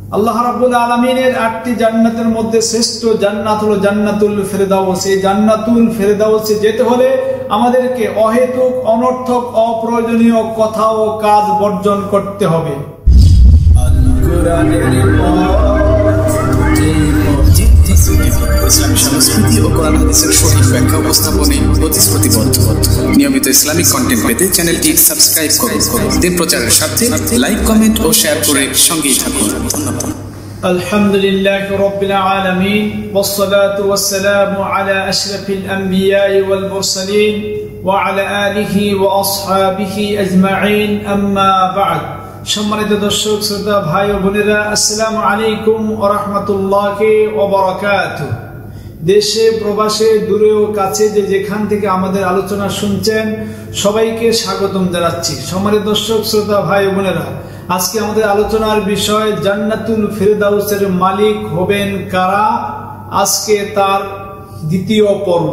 আল্লাহ রাব্বুল আলামিনের 8টি জান্নাতের মধ্যে শ্রেষ্ঠ জান্নাত হলো জান্নাতুল ফেরদাউস। এই জান্নাতুল ফেরদাউসে যেতে হলে আমাদেরকে অহেতুক, অনর্থক, অপ্রয়োজনীয় কথা ও কাজ বর্জন করতে হবে। ইসলামী সংস্কৃতি ও কোরআন হাদিসের সঠিক ব্যাখ্যা উপস্থাপনে প্রতিশ্রুতিবদ্ধ। নিয়মিত ইসলামিক কন্টেন্ট পেতে চ্যানেলটি সাবস্ক্রাইব করুন। দিন প্রচারের সাথে লাইক, কমেন্ট ও শেয়ার করে সঙ্গেই থাকুন। ধন্যবাদ। আলহামদুলিল্লাহি রাব্বিল আলামিন ওয়াসসালাতু ওয়াসসালামু আলা আশরাফিল আমবিয়াই ওয়াল মুরসালিন ওয়া আলা আলিহি ওয়া আসহাবিহি আজমাইন, আম্মা বা'দ। সম্মানিত দর্শক, শ্রোতা ভাই ও বোনেরা, আসসালামু আলাইকুম ওয়া রাহমাতুল্লাহি ওয়া বারাকাতুহু। দেশে প্রবাসে, দূরে ও কাছে যে যেখান থেকে আমাদের আলোচনা শুনছেন, সবাইকে স্বাগতম জানাচ্ছি। সম্মানিত দর্শক, শ্রোতা ভাই ও বোনেরা, আজকে আমাদের আলোচনার বিষয় জান্নাতুল ফেরদাউসের মালিক হবেন কারা। আজকে তার দ্বিতীয় পর্ব।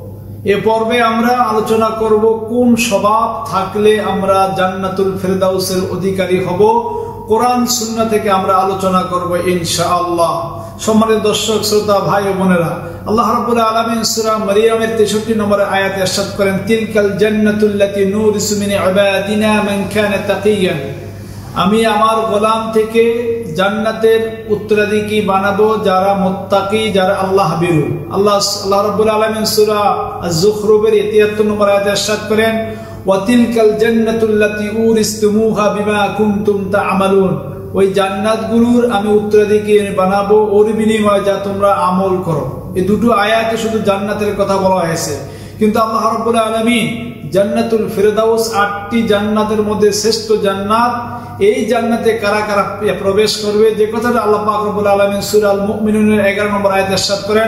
এ পর্বে আমরা আলোচনা করব কোন স্বভাব থাকলে আমরা জান্নাতুল ফেরদাউসের অধিকারী হব। কোরআন সুন্নাহ থেকে আমরা আলোচনা করব ইনশাআল্লাহ। সম্মানিত দর্শক, শ্রোতা ভাই ও বোনেরা, আল্লাহ রাব্বুল আলামিন সূরা মারইয়ামের 63 নম্বর আয়াতে ইরশাদ করেন, তিলকাল জান্নাতুল্লাতী নুরিসু মিন ইবাদিনা মান কানা তাকিয়ান। আমি আমার গোলাম থেকে জান্নাতের উত্তরাধিকারী বানাবো যারা মুত্তাকি, যারা আল্লাহ ভীরু। আল্লাহ রাব্বুল আলামিন সূরা আয-যুখরুফের 73 নম্বর আয়াতে ইরশাদ করেন, ওয়া তিলকাল জান্নাতুল্লাতী উরিসতুমুহা বিমা কুনতুম তা'মালুন। ওই জান্নাতগুলোর আমি উত্তরাধিকারী বানাবো ওর বিনিময়ে যা তোমরা আমল করো। এই দুটো আয়াতে শুধু জান্নাতের কথা বলা হয়েছে, কিন্তু আল্লাহ রাব্বুল আলামিন জান্নাতুল ফেরদাউস 8টি জান্নাতের মধ্যে শ্রেষ্ঠ জান্নাত। এই জান্নাতে কারা কারা প্রবেশ করবে, যে কথাটা আল্লাহ পাক রব্বুল আলামিন সূরা আল মুমিনুনের 11 নম্বর আয়াতে ইরশাদ করেন,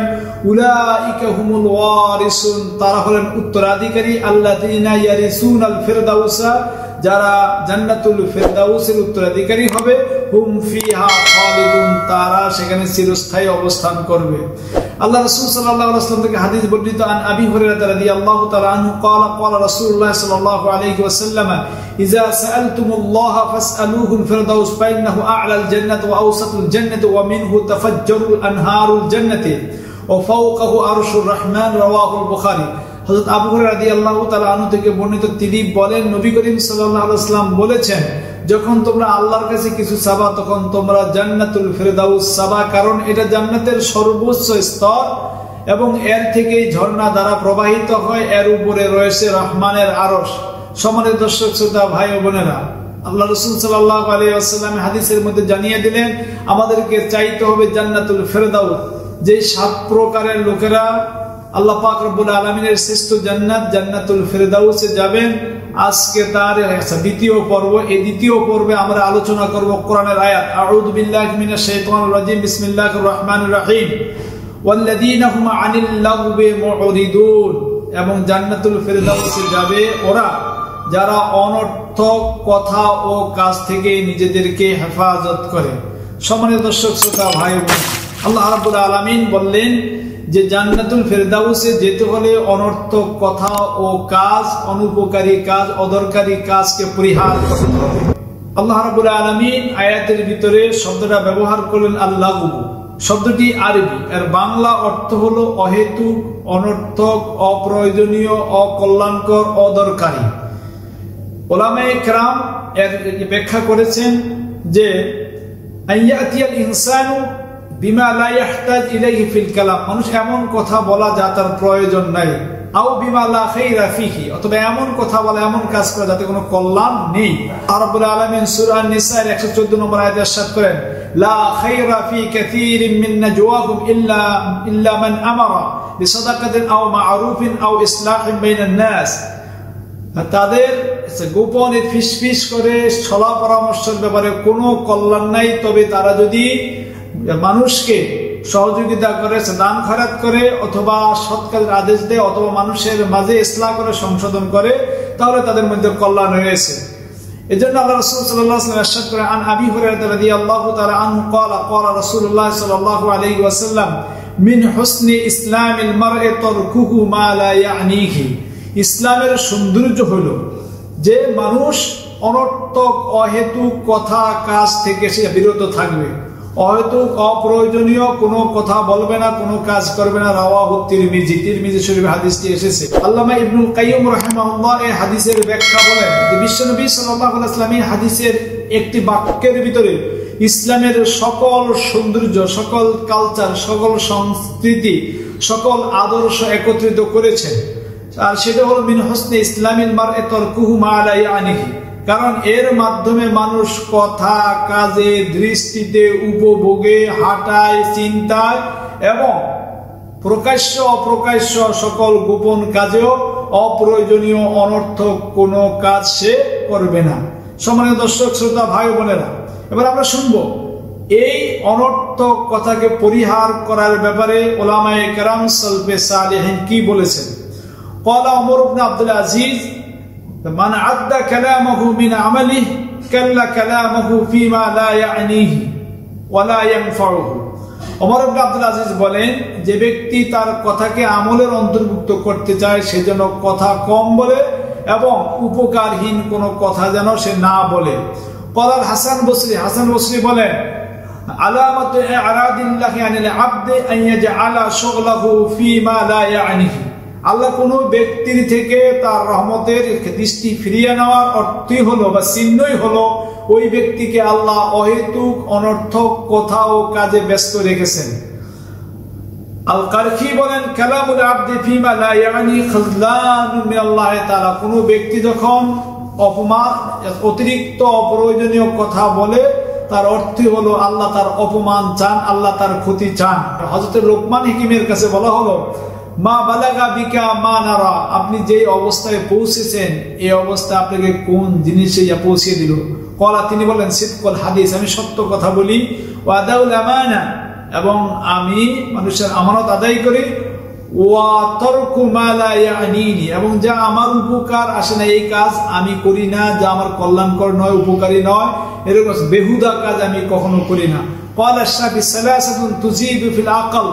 উলাইকা হুমুল ওয়ারিসুন। তারা হলেন উত্তরাধিকারী, আল্লাযীনা ইয়ারিসুনাল ফিরদাউসা, যারা জান্নাতুল ফেরদাউসের উত্তরাধিকারী হবে। হুম ফিহা খালিদুন, তারা সেখানে চিরস্থায়ী অবস্থান করবে। আল্লাহ রাসূল সাল্লাল্লাহু আলাইহি ওয়াসাল্লাম থেকে হাদিস বর্ণিত, আন আবি হুরায়রা রাদিয়াল্লাহু তাআলা আনহু ক্বালা ক্বালা রাসূলুল্লাহ সাল্লাল্লাহু আলাইহি ওয়াসাল্লাম, ইযা সাআলতুমুল্লাহা ফাসআলুহুল ফিরদাউস ফাইন্নাহু আ'লাল জান্নাতি ওয়া আওসাতুল জান্নাতি ওয়া মিনহু তাফাজ্জারুল আনহারুল জান্নাতি ওয়া ফাওকাহু আরশুর রাহমান। রাওয়াহুল বুখারী। হযরত আবু হুরায়রা রাদিয়াল্লাহু তাআলা আনহু থেকে বর্ণিত, তিনি বলেন, নবী করিম সাল্লাল্লাহু আলাইহি ওয়াসাল্লাম বলেছেন, যখন তোমরা আল্লাহর কাছে কিছু চাবা তখন তোমরা জান্নাতুল ফেরদাউস চাবা, কারণ এটা জান্নাতের সর্বোচ্চ স্তর এবং এর থেকেই ঝর্ণা দ্বারা প্রবাহিত হয়। এর উপরে রয়েছে রহমানের আরশ। সম্মানিত দর্শক, শ্রোতা ভাই ও বোনেরা, আল্লাহ রাসূল সাল্লাল্লাহু আলাইহি ওয়াসাল্লাম হাদিসের মধ্যে জানিয়ে দিলেন আমাদেরকে চাইতে হবে জান্নাতুল ফেরদাউস। যে 7 প্রকারের লোকেরা আল্লাহ পাক রব্বুল আলামিনের শ্রেষ্ঠ জান্নাত জান্নাতুল ফেরদাউসে যাবেন, আজকে তার দ্বিতীয় পর্ব। এই দ্বিতীয় পর্বে আমরা আলোচনা করব কোরআনের আয়াত। আউযু বিল্লাহি মিনাশ শাইতানির রাজিম, বিসমিল্লাহির রহমানির রহিম। ওয়াল্লাযীনা হুম আনিল লাগবি মুরিদুন। এবং জান্নাতুল ফেরদাউসে যাবে ওরা যারা অনর্থক কথা ও কাজ থেকে নিজেদেরকে হেফাজত করে। সম্মানিত দর্শক, শ্রোতা ভাই বোন, আল্লাহ রাব্বুল আলামিন বললেন যে জান্নাতুল ফেরদাউসে যেতে হলে অনর্থক কথা ও কাজ, অনুপকারী কাজ, অদরকারি কাজকে পরিহার করতে হবে। আল্লাহ রাব্বুল আলামিন আয়াতের ভিতরে শব্দটা ব্যবহার করলেন আল-লাগু। শব্দটি আরবি, এর বাংলা অর্থ হলো অহেতুক, অনর্থক, অপ্রয়োজনীয়, অকল্যাণকর, অদরকারি। উলামায়ে কেরাম এর ব্যাখ্যা করেছেন যে আইয়াতিয়াল ইনসানু বিমা লা ইয়াহতাজ ইলাইহি ফিল কালাম। মানুষ এমন কথা বলা যা তার প্রয়োজন নাই। আও বিমা লা খাইরা ফিহি, অথবা এমন কথা বলা, এমন কাজ করা যাতে কোনো কল্যাণ নেই। রাব্বুল আলামিন সূরা আন-নিসা 114 নম্বর আয়াতে ইরশাদ করেন, লা খাইরা ফি কাসীরিন মিন নাজওয়াহুম ইল্লা মান আমারা বিসাদাকাতিন আও মা'রুফিন আও ইসলাহিন বাইনান নাস। তাদের গোপনে ফিসফিস করে ছলা পরামর্শের ব্যাপারে কোনো কল্যাণ নাই, তবে তারা যদি মানুষকে সহযোগিতা করে, দান খয়রাত করে, অথবা সৎ কাজের আদেশ দেয়, অথবা মানুষের মাঝে ইসলাহ করে, সংশোধন করে, তাহলে তাদের মধ্যে কল্যাণ রয়েছে। এজন্য আল্লাহ রাসূল সাল্লাল্লাহু আলাইহি ওয়াসাল্লাম ইরশাদ করেন, আন আবি হুরায়রা রাদিয়াল্লাহু তাআলা আনহু ক্বালা ক্বালা রাসূলুল্লাহ সাল্লাল্লাহু আলাইহি ওয়াসাল্লাম, মিন হুসনি ইসলামিল মার'i তারকুহু মা লা ইয়ানিহি। ইসলামের সৌন্দর্য হলো যে মানুষ অনর্থক অহেতুক কথা কাজ থেকে সে বিরত থাকবে। অহেতুক অপ্রয়োজনীয় কোনো কথা বলবে না, কোনো কাজ করবে না। রাওয়াহু তিরমিজি শরীফে হাদিসটি এসেছে। আল্লামা ইবনুল কাইয়্যিম রাহিমাহুল্লাহ এই হাদিসের ব্যাখ্যা বলেন যে বিশ্বনবী সাল্লাল্লাহু আলাইহি ওয়াসাল্লাম এই হাদিসের একটি বাক্যের ভিতরে ইসলামের সকল সৌন্দর্য, সকল কালচার, সকল সংস্কৃতি, সকল আদর্শ একত্রিত করেছেন। আর সেটা হলো মিন হুসনি ইসলামিল মার'i তারকুহু মা লা ইয়ানিহি, কারণ এর মাধ্যমে মানুষ কথা, কাজে, দৃষ্টিতে, উপভোগে, হাঁটায়, চিন্তায় এবং প্রকাশ্য অপ্রকাশ্য সকল গোপন কাজেও অপ্রয়োজনীয় অনর্থক কোনো কাজ সে করবে না। সম্মানিত দর্শক শ্রোতা ভাই বোনেরা, এবার আমরা শুনবো এই অনর্থক কথাকে পরিহার করার ব্যাপারে উলামায়ে কেরাম সালফে সালেহিন কি বলেছেন। ক্বালা ওমর ইবনে আব্দুল আজিজ মান আদ্দা কালামাহু মিন আমালিহি কাল্লা কালামাহু ফিমা লা ইয়ানিহি ওয়া লা ইয়ানফাউহু। ওমর ইবনে আব্দুল আজিজ বলেন, যে ব্যক্তি তার কথাকে আমলের অন্তর্ভুক্ত করতে চায় সে যেন কথা কম বলে এবং উপকারহীন কোনো কথা যেন সে না বলে। ক্বালা হাসান বসরি বলেন, আলামাতু ইরাদিল্লাহি আনিল আবদি আন ইয়াজআলা শুগলাহু ফিমা লা ইয়ানিহি। আল্লাহ কোনো ব্যক্তির থেকে তার রহমতের দৃষ্টি ফিরিয়ে নেওয়ার অর্থই হলো বা চিহ্নই হলো ওই ব্যক্তিকে আল্লাহ অহেতুক অনর্থক কথা ও কাজে ব্যস্ত রেখেছেন। আল কারখি বলেন, কালামুল আবদি ফিমা লা ইয়ানি খাযলানুন মিনাল্লাহি তাআলা। কোনো ব্যক্তি যখন অতিরিক্ত অপ্রয়োজনীয় কথা বলে তার অর্থই হলো আল্লাহ তার অপমান চান, আল্লাহ তার ক্ষতি চান। হযরত লোকমান হিকিমের কাছে বলা হলো, মা বালাগা বিকা মা নারা, আপনি যে অবস্থায় পৌঁছেছেন এই অবস্থা আপনাকে কোন জিনিসে পৌঁছিয়ে দিল। ক্বালা, তিনি বলেন, সিদকুল হাদিস, আমি সত্য কথা বলি, ওয়া আদাউল আমানা, এবং আমি মানুষের আমানত আদায় করি, ওয়া তারকু মা লা ইয়ানিনি, এবং যা আমার উপকার আসে না এই কাজ আমি করি না, যা আমার কল্যাণকর নয়, উপকারী নয়, এরকম বেহুদা কাজ আমি কখনো করি না। ক্বালা শাফি সালাসাতুন তুজিদু ফিল আকল,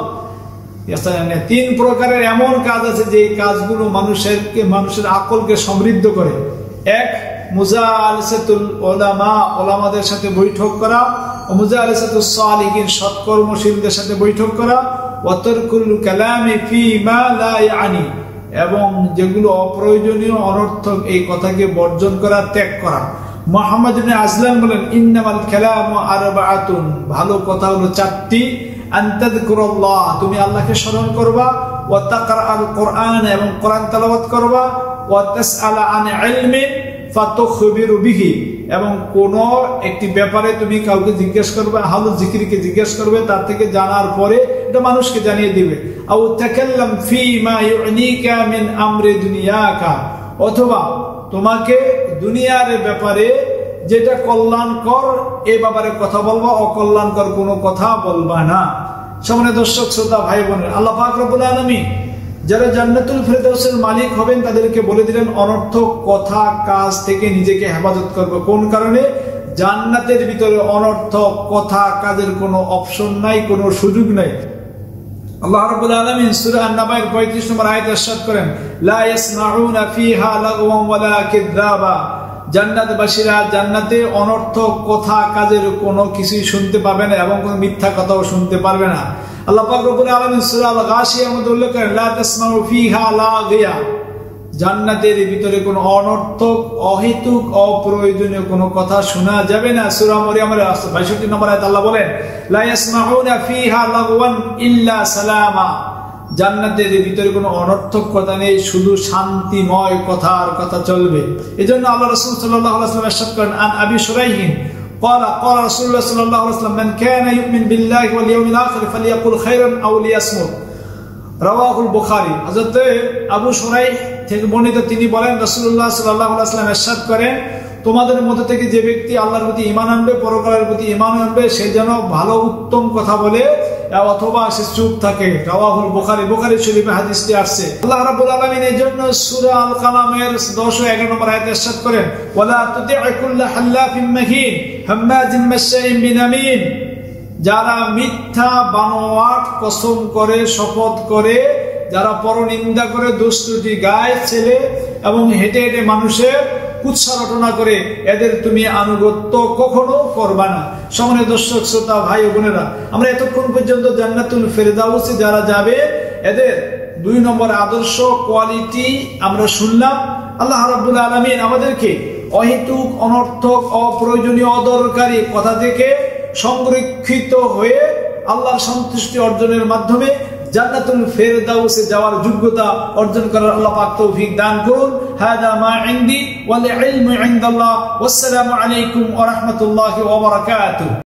তিন প্রকারের এমন কাজ আছে যে কাজগুলো মানুষের আকলকে সমৃদ্ধ করে। এক, মুজালাসাতুল উলামা, উলামাদের সাথে বৈঠক করা, মুজালাসাতুস সালিহিন, সৎকর্মশীলদের সাথে বৈঠক করা, ওয়া তারকুল কালামি ফিমা লা ইয়ানি, এবং যেগুলো অপ্রয়োজনীয় অনর্থক এই কথাকে বর্জন করা, ত্যাগ করা। মুহাম্মদ ইবনে আজলান বলেন, ইন্নামাল কালামু আরবাআতুন, ভালো কথা হলো চারটি। আনতাযকুরুল্লাহ, তুমি আল্লাহকে স্মরণ করবা, ওয়া তাকরাআল কুরআন, এবং কোরআন তেলাওয়াত করবা, ওয়া তাসআলা আন ইলমিন ফাতুখবিরু বিহি, এবং কোন একটি ব্যাপারে তুমি কাউকে জিজ্ঞেস করবে, আহলু যিকরকে জিজ্ঞেস করবে, তার থেকে জানার পরে এটা মানুষকে জানিয়ে দিবে। আও তাকাল্লাম ফিমা ইউনিকা মিন আমরি দুনিয়াকা, অথবা তোমাকে দুনিয়ার ব্যাপারে যেটা কল্যাণকর এই ব্যাপারে কথা বলবা, অকল্যাণকর কোনো কথা বলবা না। সম্মানিত দর্শক শ্রোতা ভাই বোনের, আল্লাহ পাক রব্বুল আলামিন যারা জান্নাতুল ফেরদাউসের মালিক হবেন তাদেরকে বলে দিলেন অনর্থক কথা কাজ থেকে নিজেকে হেফাজত করবে। কোন কারণে? জান্নাতের ভিতরে অনর্থক কথা কাজের কোনো অপশন নাই, কোনো সুযোগ নাই। আল্লাহ রাব্বুল আলামিন সূরা আন-নাবা'র 35 নম্বর আয়াতে ইরশাদ করেন, লা ইয়াসমাউনা ফিহা লাগওয়ান ওয়ালা কিযাবা, জান্নাতবাসীরা জান্নাতে অনর্থক কথা কাজের কোনো কিছুই শুনতে পাবে না এবং কোনো মিথ্যা কথাও শুনতে পারবে না। আল্লাহ পাক রব্বুল আলামিন সূরা আল-গাশিয়ার মধ্যে উল্লেখ করেন, লা তাসমাউ ফিহা লাগিয়া, জান্নাতের ভিতরে কোনো অনর্থক অহেতুক অপ্রয়োজনীয় কোনো কথা শোনা যাবে না। সূরা মারইয়ামের 62 নম্বর আয়াতে আল্লাহ বলেন, লা ইয়াসমাউনা ফিহা লাগওয়ান ইল্লা সালামা, জান্নাতের ভিতরে কোনো অনর্থক কথা নেই, শুধু শান্তিময় কথা চলবে। এজন্য আল্লাহ রাসূল সাল্লাল্লাহু আলাইহি ওয়াসাল্লাম ইরশাদ করেন, আন আবি শুরাইহিন قال قال رسول الله صلى الله عليه وسلم من كان يؤمن بالله واليوم الآخر فليقل خيرا أو ليصمت, রাওয়াহুল বুখারী। হযরত আবু শুরাইহ থেকে বর্ণিত, তিনি বলেন রাসূলুল্লাহ সাল্লাল্লাহু আলাইহি ওয়াসাল্লাম ইরশাদ করেন, তোমাদের মধ্যে থেকে যে ব্যক্তি আল্লাহর প্রতি ঈমান আনবে, পরকালের প্রতি ঈমান আনবে, সে যেন ভালো উত্তম কথা বলে অথবা সে চুপ থাকে। রাওয়াহুল বুখারী, বুখারী শরীফে হাদিসটি আসছে। আল্লাহ রাব্বুল আলামিন এই জন্য সূরা আল কালামের 10 ও 11 নম্বর আয়াতে ইরশাদ করেন, ওয়ালা তুতি' কুল্লা হাল্লাফিন মাহিন হাম্মাজিন মাশাইন বিনামিন, যারা মিথ্যা বানোয়াট কসম করে, শপথ করে, যারা পরনিন্দা করে, দুষ্টুটি গায় ছেলে এবং হেঁটে হেঁটে মানুষের কুৎসা রটনা করে এদের তুমি আনুগত্য কখনো করবা না। সম্মানিত দর্শক শ্রোতা ভাই ও বোনেরা, আমরা এতক্ষণ পর্যন্ত জান্নাতুল ফেরদাউসে যারা যাবে এদের 2 নম্বর আদর্শ কোয়ালিটি আমরা শুনলাম। আল্লাহ রাব্বুল আলামিন আমাদেরকে অহেতুক, অনর্থক, অপ্রয়োজনীয়, অদরকারি কথা থেকে সংরক্ষিত হয়ে আল্লাহর সন্তুষ্টি অর্জনের মাধ্যমে জান্নাতুল ফেরদাউসে যাওয়ার যোগ্যতা অর্জন করার আল্লাহ পাক তৌফিক দান করুন। হাদা মা ইনদি ওয়াল ইলমু ইনদাল্লাহ। ওয়াসসালামু আলাইকুম ওয়া রাহমাতুল্লাহি ওয়া বারাকাতুহু।